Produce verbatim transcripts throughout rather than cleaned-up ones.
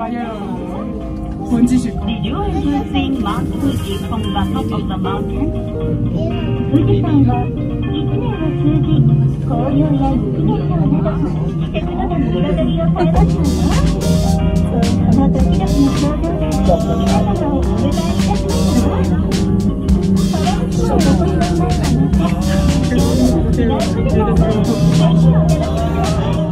먼지 실 거. Did you ever sing Mount Fuji from the top of the mountain? 富士山は一年を通じ紅葉や雪化粧など季節ごとに彩りを変えますよね。その時々の表情で皆様をお迎えいたしますよ。それを今日残りのないので今日の違う富士山をぜひお楽しみください。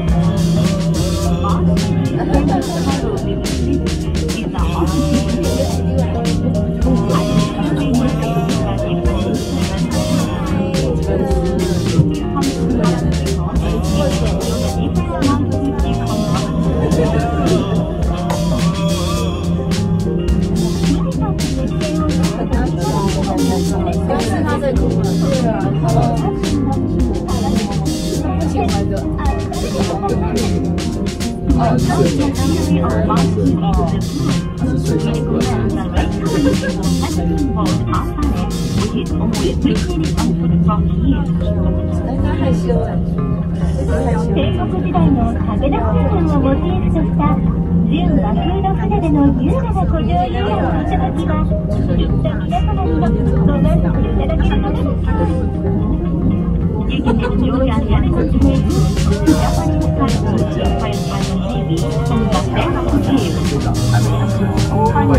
戦国時代の武田信玄をモチーフとした純和風の船での優雅な古城遊覧のひとときは一体皆様にもご満足いただけるためです。Tickets enjoy and animals with Japanese culture by T V from the Denmark Cave. この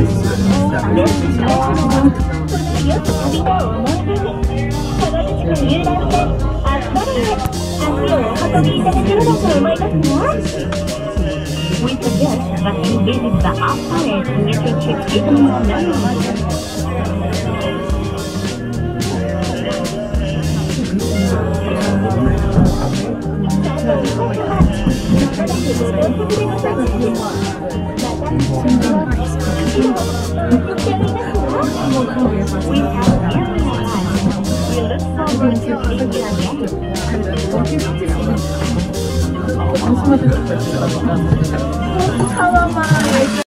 良き旅の思い出にこの土地の遊覧船アストレイへ足をお運びいただければと思いますよ。We suggest that you visit the Ashtray to get your trip even more memorable. We have every time. We look forward to seeing you again.